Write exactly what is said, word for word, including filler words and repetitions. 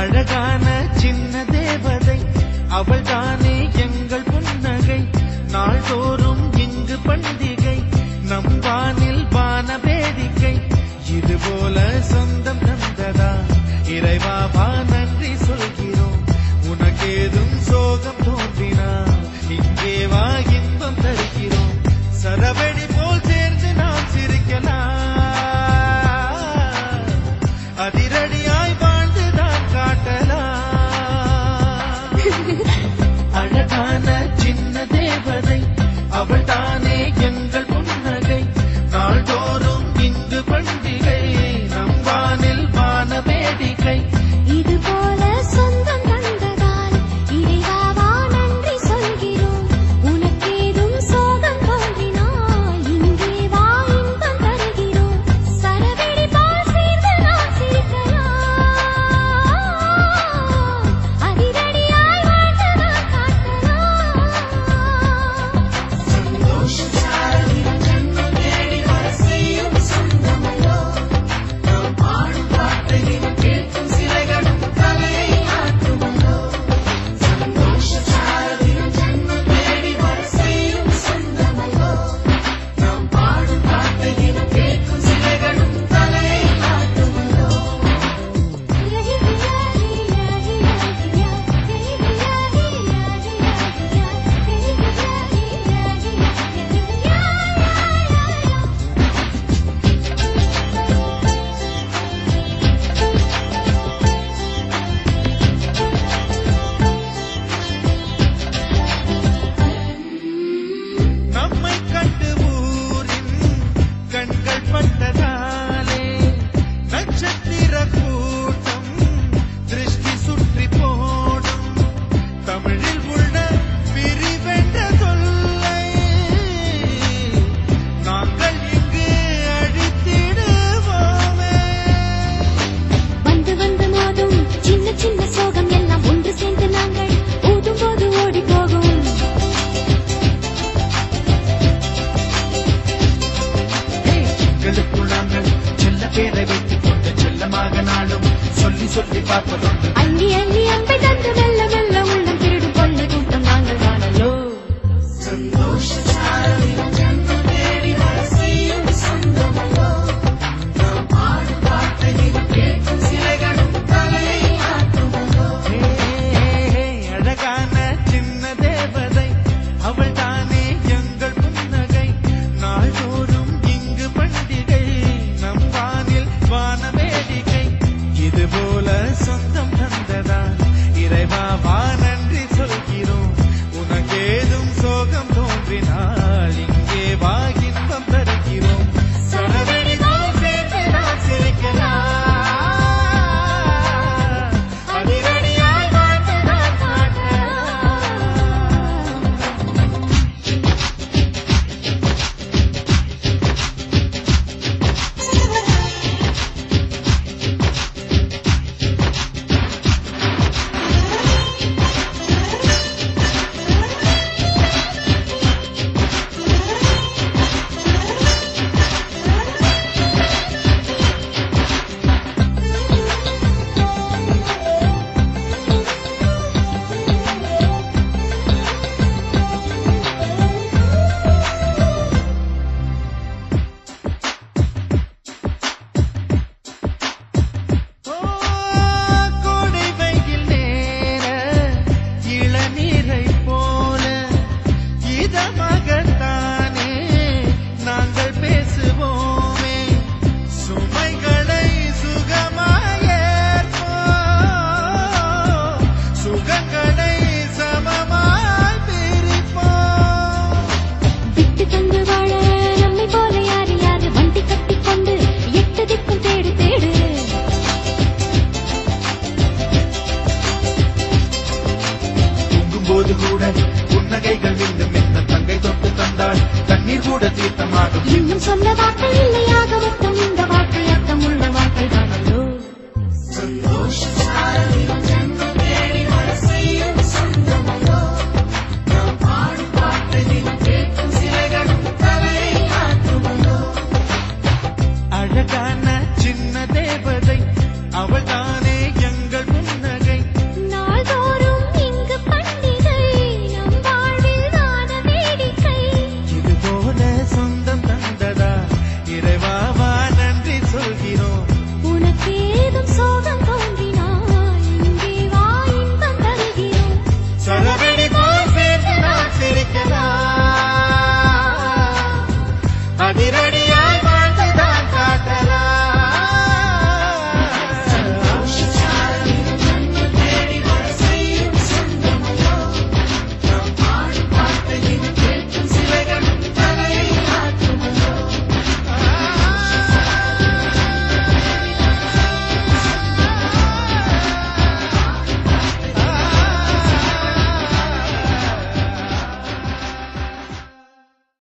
அழகான சின்ன தேவதை அவள் தானே எங்கள் புன்னகை. நாள்தோறும் இங்கு பண்டிகை, நம் வானில் வான வேடிக்கை. இதுபோல சொந்தம் தந்ததா இறைவாவா நன்றி சொல்கிறோம். உனக்கேதும் சோகம் தோன்றினா இங்கே வா இன்பம் தருகிறோம். சரவெடி போல் சேர்ந்து நாம் சிரிக்கலாம், அதிரடியாய் வாழ்ந்துதான் காட்டலாம். அழகான சின்ன தேவதை அவள் தானே எங்கள் புன்னகை. நாள்தோறும் இங்கு பண்டிகை, நம் வானில் வான வேடிக்கை. இதுபோல சொந்தம் தந்ததால் இறைவாவா நன்றி சொல்கிறோம். உனக்கேதும் சோகம் தோன்றினால் இங்கே வா இன்பம் தருகிறோம். சரவெடி போல் சேர்ந்து நாம் சிரிக்கலாம், அதிரடியாய் வாழ்ந்துதான் காட்டலாம். சந்தோஷத்தால் ஜன்மம் தேடி வர செய்யும் சொந்தமல்லோ. நாம் பாடும் பாட்டையும் கேட்கும் சிலைகளும் தலையை ஆட்டுமல்லோ. சந்தோஷத்தால் ஜன்மம் தேடி வர செய்யும் சொந்தமல்லோ. நாம் பாடும் பாட்டையும் கேட்கும் சிலைகளும் தலையை ஆட்டுமல்லோ. நம்மை கண்டு ஊரின் கண்கள் பட்டதாலே நட்சத்திர கூட்டம் திருஷ்டி சுற்றி போடும். தமிழில் உள்ள பிரிவென்ற சொல்லை நாங்கள் இங்கு அழித்திடுவோமே. வந்து வந்து மோதும் சின்ன சின்ன சோகம் எல்லாம் ஒன்று சேர்ந்து நாங்கள் ஊதும் போது ஓடி போகும். எங்களுக்குள் நாங்கள் செல்ல பேரை வைத்துக் கொண்டு செல்லமாக நாளும் சொல்லி சொல்லி பார்ப்பதுண்டு. அள்ளி அள்ளி அன்பை தந்து மெல்ல மெல்ல உள்ளம் திருடும் கொள்ள கூட்டம் நாங்கள் காணலோ. சந்தோஷத்தால் ஜன்மம் தேடி வர செய்யும் சொந்தமல்லோ. நாம் பாடும் பாட்டையும் கேட்கும் சிலைகளும் தலையை ஆட்டுமல்லோ. அழகான சின்ன தேவதை அவள் தானே எங்கள் புன்னகை. நாள்தோறும் இங்கு பண்டிகை, நம் வானில் வான வேடிக்கை. இதுபோல சொந்தம் தந்ததா இறைவாவா நன்றி சொல்கிறோம். உனக்கேதும் சோகம் தோன்றினால் இங்கே வா இன்பம் தருகிறோம். சரவெடி போல் சேர்ந்து நாம் சிரிக்கலாம், அதிரடியாய் வாழ்ந்துதான் காட்டலாம். ஓ, கோடை வெயில் நேர இளநீரை போல இதமாகத்தானே நாங்கள் பேசுவோமே. சுமைகளை சுகமாயேற்போம், சுகங்களை சமமாய் பிரிப்போம். விட்டு தந்து வாழ நம்மை போல யாரு யாரு வண்டி கட்டிக்கொண்டு எட்டு திக்கும் தேடு தேடு. தூங்கும்போது கூட புன்னகைகள் மீண்டும் இந்த தங்கை தொட்டு தந்தாள் தண்ணீர் கூட தீர்த்தமாகும். இன்னும் சொல்ல வார்த்தை இல்லையாக மொத்தம் இந்த வார்த்தை அர்த்தம் உள்ள வார்த்தை தானல்லோ. சந்தோஷத்தால் ஜன்மம் தேடி வர செய்யும் சொந்தமல்லோ. நாம் பாடும் பாட்டையும் கேட்கும் சிலைகளும் தலையை ஆட்டுமல்லோ. அழகான சின்ன தேவதை அவள் தானே எங்கள் முன்னகை. அதிரடி